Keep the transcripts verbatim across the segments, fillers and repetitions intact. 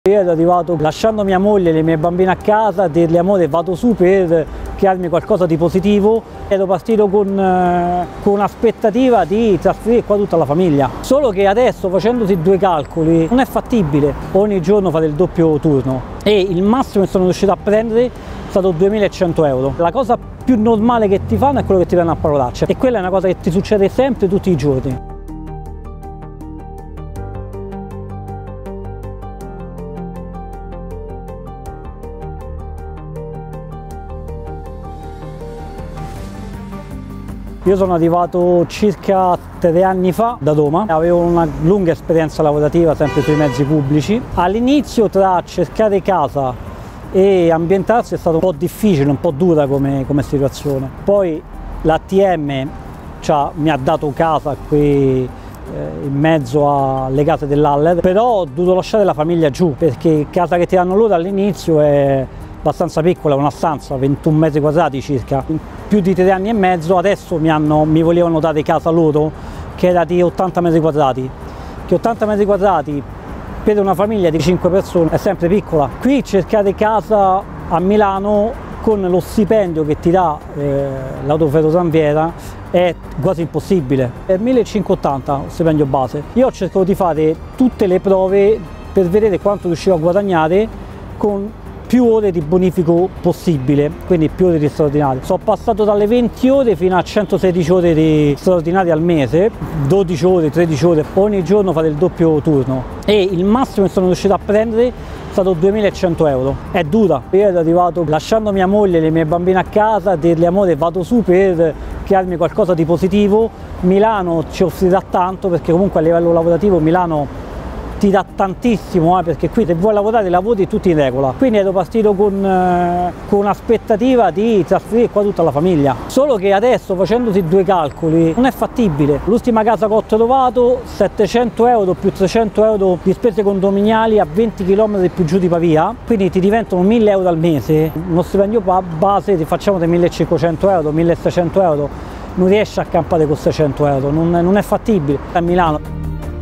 Io ero arrivato lasciando mia moglie e le mie bambine a casa a dirgli amore vado su per crearmi qualcosa di positivo. Ero partito con, eh, con un'aspettativa di trasferire qua tutta la famiglia, solo che adesso facendosi due calcoli non è fattibile ogni giorno fare il doppio turno e il massimo che sono riuscito a prendere è stato duemilacento euro. La cosa più normale che ti fanno è quello che ti danno a parolacce e quella è una cosa che ti succede sempre tutti i giorni. Io sono arrivato circa tre anni fa da Roma, avevo una lunga esperienza lavorativa sempre sui mezzi pubblici. All'inizio tra cercare casa e ambientarsi è stato un po' difficile, un po' dura come, come situazione. Poi l'A T M mi ha dato casa qui eh, in mezzo alle case dell'Aller, però ho dovuto lasciare la famiglia giù perché casa che ti danno loro all'inizio è abbastanza piccola, una stanza, ventuno metri quadrati circa. In più di tre anni e mezzo adesso mi, hanno, mi volevano dare casa loro che era di ottanta metri quadrati, che ottanta metri quadrati per una famiglia di cinque persone è sempre piccola. Qui cercare casa a Milano con lo stipendio che ti dà eh, l'autoferrotranviera è quasi impossibile, è millecinquecentottanta stipendio base. Io ho cercato di fare tutte le prove per vedere quanto riuscivo a guadagnare con più ore di bonifico possibile, quindi più ore di straordinario. Sono passato dalle venti ore fino a centosedici ore di straordinario al mese, dodici ore, tredici ore, ogni giorno fare il doppio turno e il massimo che sono riuscito a prendere è stato duemilacento euro. È dura. Io ero arrivato lasciando mia moglie e le mie bambine a casa a dirgli amore vado su per crearmi qualcosa di positivo. Milano ci offrirà tanto perché comunque a livello lavorativo Milano ti dà tantissimo, eh, perché qui se vuoi lavorare lavori tutti in regola. Quindi ero partito con, eh, con un'aspettativa di trasferire qua tutta la famiglia, solo che adesso facendosi due calcoli non è fattibile. L'ultima casa che ho trovato settecento euro più trecento euro di spese condominiali a venti chilometri più giù di Pavia, quindi ti diventano mille euro al mese. Uno stipendio base ti facciamo dei millecinquecento euro, milleseicento euro, non riesci a campare con seicento euro, non, non è fattibile a Milano.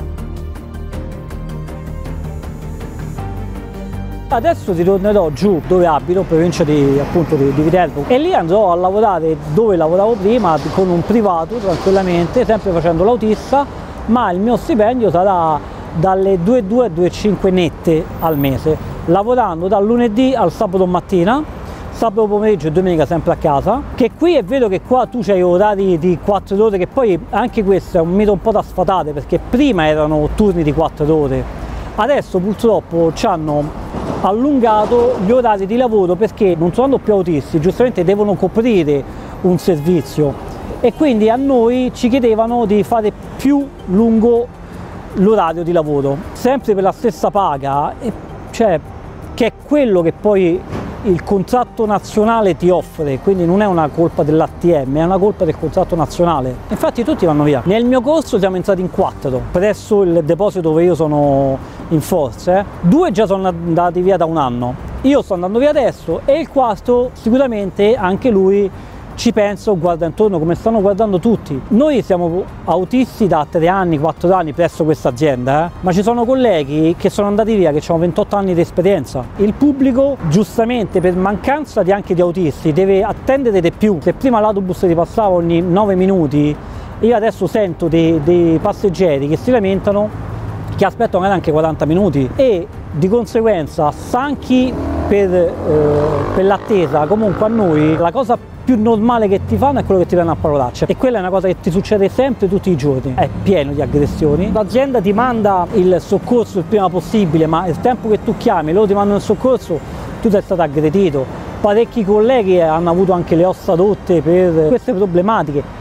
Adesso ritornerò giù dove abito, provincia di, appunto, di, di Viterbo, e lì andrò a lavorare dove lavoravo prima con un privato tranquillamente, sempre facendo l'autista, ma il mio stipendio sarà dalle due virgola due a due virgola cinque nette al mese, lavorando dal lunedì al sabato mattina, sabato pomeriggio e domenica sempre a casa. Che qui è vero che qua tu c'hai orari di quattro ore, che poi anche questo è un mito un po' da sfatare, perché prima erano turni di quattro ore, adesso purtroppo ci hanno allungato gli orari di lavoro perché non sono più autisti, giustamente devono coprire un servizio e quindi a noi ci chiedevano di fare più lungo l'orario di lavoro, sempre per la stessa paga, cioè che è quello che poi il contratto nazionale ti offre, quindi non è una colpa dell'A T M, è una colpa del contratto nazionale. Infatti tutti vanno via. Nel mio corso siamo entrati in quattro, presso il deposito dove io sono in forze, due già sono andati via da un anno, io sto andando via adesso e il quarto sicuramente anche lui ci penso, guarda intorno come stanno guardando tutti. Noi siamo autisti da tre anni, quattro anni presso questa azienda, eh? ma ci sono colleghi che sono andati via, che hanno ventotto anni di esperienza. Il pubblico, giustamente per mancanza di anche di autisti, deve attendere di più. Se prima l'autobus ti passava ogni nove minuti, io adesso sento dei, dei passeggeri che si lamentano, che aspettano anche quaranta minuti e di conseguenza stanchi per, eh, per l'attesa. Comunque a noi la cosa più normale che ti fanno è quello che ti danno a parolacce e quella è una cosa che ti succede sempre tutti i giorni, è pieno di aggressioni. L'azienda ti manda il soccorso il prima possibile, ma il tempo che tu chiami, loro ti mandano il soccorso, tu sei stato aggredito. Parecchi colleghi hanno avuto anche le ossa rotte per queste problematiche.